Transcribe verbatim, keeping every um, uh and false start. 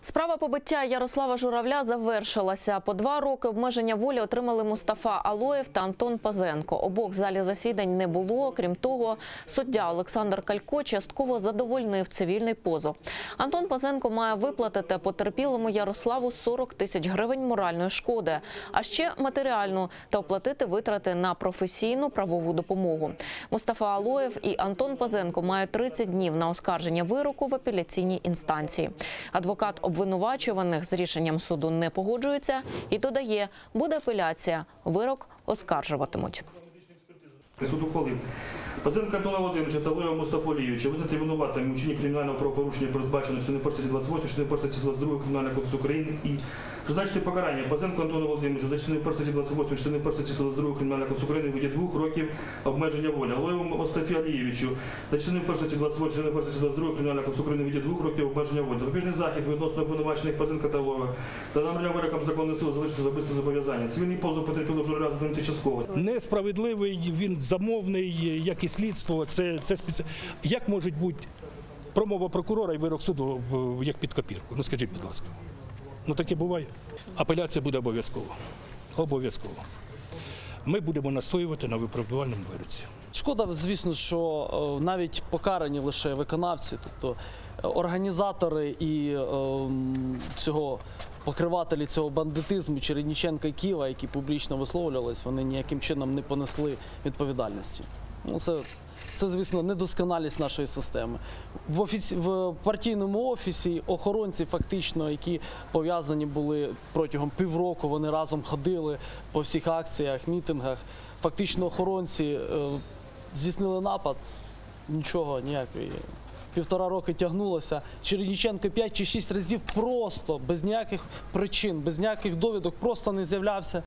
Справа побиття Ярослава Журавля завершилася. По два роки обмеження волі отримали Мустафа Алоєв та Антон Пазенко. Обох в залі засідань не було. Крім того, суддя Олександр Калько частково задовольнив цивільний позов. Антон Пазенко має виплатити потерпілому Ярославу сорок тисяч гривень моральної шкоди, а ще матеріальну та оплатити витрати на професійну правову допомогу. Мустафа Алоєв і Антон Пазенко мають тридцять днів на оскарження вироку в апеляційній інстанції. Адвокат обвинувачуваних з рішенням суду не погоджується і додає, буде апеляція, вирок оскаржуватимуть. Суд ухвалив Пазенка Антона Володимировича та Алоєва Мустафу Алійовича визнати винуватими у вчиненні кримінального правопорушення, передбаченого частиною першою статті двадцять восьмої, частиною першою статті двадцять другої Кримінального кодексу України, і призначити покарання Пазенку Антону Володимировичу за частиною першої статті двадцять восьмої, частиною першої статті двадцять другої Кримінального кодексу України у виді двох років обмеження волі. Алоєву Мустафі Алійовичу за частиною першої статті двадцять восьмої, частиною першої статті двадцять другої Кримінального кодексу України у виді двох років обмеження волі. Запобіжний захід відносно обвинувачених Пазенка та Алоєва та наміряння вироком законної сили залишити особисте зобов'язання. Цивільний позов потерпілого Журавля задовольнити частково. Несправедливий, він замовний, як і слідство. Це, це спеці... Як може бути промова прокурора і вирок суду як під копірку? Ну скажіть, будь ласка. Ну таке буває. Апеляція буде обов'язково. Обов'язково. Ми будемо настоювати на виправдувальному вироці. Шкода, звісно, що навіть покарані лише виконавці, тобто організатори і е, цього покривателі цього бандитизму Чередніченка і Ківа, які публічно висловлювались, вони ніяким чином не понесли відповідальності. Ну, це, це, звісно, недосконалість нашої системи. В, офіці... в партійному офісі охоронці, фактично, які пов'язані були протягом півроку, вони разом ходили по всіх акціях, мітингах. Фактично охоронці е, здійснили напад, нічого, ніякої. Півтора роки тягнулося. Чередніченко п'ять чи шість разів просто, без ніяких причин, без ніяких довідок, просто не з'являвся.